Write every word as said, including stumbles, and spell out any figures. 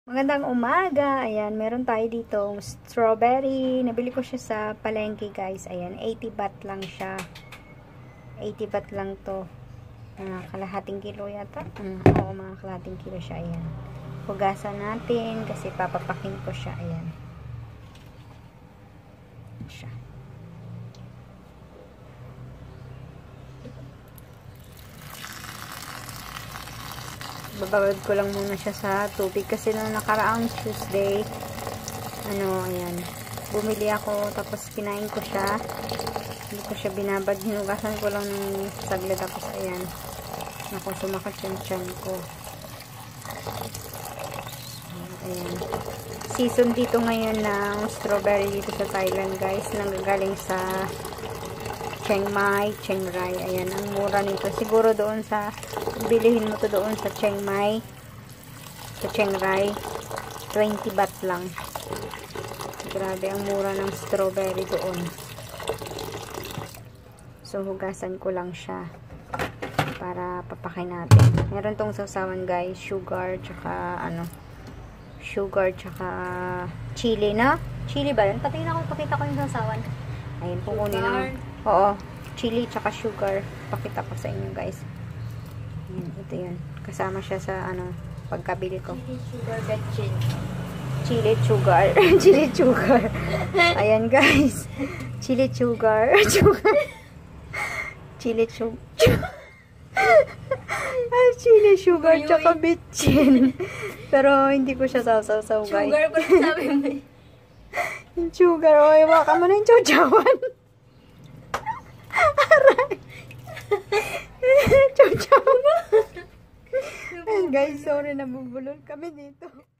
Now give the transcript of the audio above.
Magandang umaga. Ayan, meron tayo dito strawberry. Nabili ko siya sa palengke, guys. Ayan, eighty baht lang siya. eighty baht lang to. Uh, kalahating kilo yata. Uh, oo, mga kalahating kilo siya. Ayan. Hugasan natin kasi papapakin ko siya. Ayan. Siya. Bababad ko lang muna siya sa tubig kasi nung nakaraang Tuesday, ano, ayan, bumili ako tapos kinain ko siya, hindi ko siya binabad, hinugasan ko lang ng saglit tapos ayan, naku, sumakat yung tiyan ko. Ayan, season dito ngayon ng strawberry dito sa Thailand, guys, nanggagaling sa Chiang Mai, Chiang Rai. Ayan, ang mura nito. Siguro doon sa, bilihin mo to doon sa Chiang Mai, sa Chiang Rai, twenty baht lang. Grabe, ang mura ng strawberry doon. So, hugasan ko lang siya para papakin natin. Meron tong sausawan, guys. Sugar, tsaka, ano, sugar, tsaka chili, na? Chili ba yun? Patingin ako, pakita ko yung sausawan. Ayun, kukunin naman. Oo, chili tsaka sugar. Pakita ko sa inyo, guys. Ayan, ito yun. Kasama siya sa, ano, pagkabili ko. Chili sugar betchin. Chili sugar. Chili sugar. Ayan, guys. Chili sugar. Sugar. Chili sugar. Chili sugar tsaka betchin. Pero, hindi ko siya sasaw-saw, guys. Sugar ko lang sabi mo. Yung sugar. O, iwaka mo na yung chow-chowan. Aray. Chow-chow. Guys, sorry, nabubulol kami dito.